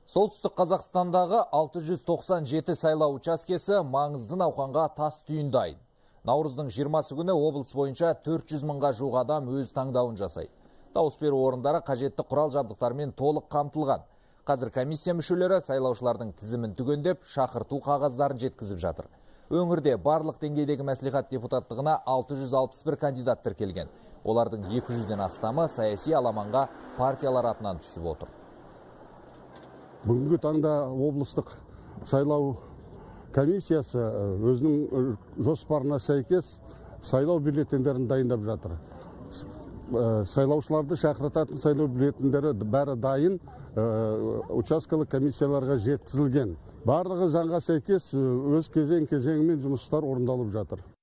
Солтүстік Қазақстандағы 697 сайлау учаскесі маңызды науқанға тас түйін дайын. Наурыздың 20 күні облыс бойынша 400 мыңға жуық адам өз таңдауын жасайды. Дауыс беру орындары қажетті құрал жабдықтармен толық қамтылған. Қазір комиссия мүшелері сайлаушылардың тізімін түгендеп, шақырту қағаздарын жеткізіп жатыр. Өңірде барлық деңгейдегі мәслихат депутаттығына 661 кандидат тіркелген. Олардың 200-ден астамы саяси аламанға партиялар атынан түсіп отыр. Бүгінгі таңда облыстық сайлау комиссиясы өзінің жоспарына сәйкес сайлау бюллетендерін дайындап жатыр. Сайлаушыларды шақыртатын сайлау бюллетендері бәрі дайын, учаскелік комиссияларға жеткізілген. Барлығы заңға сәйкес өз кезең-кезеңімен жұмыстар орындалып жатыр.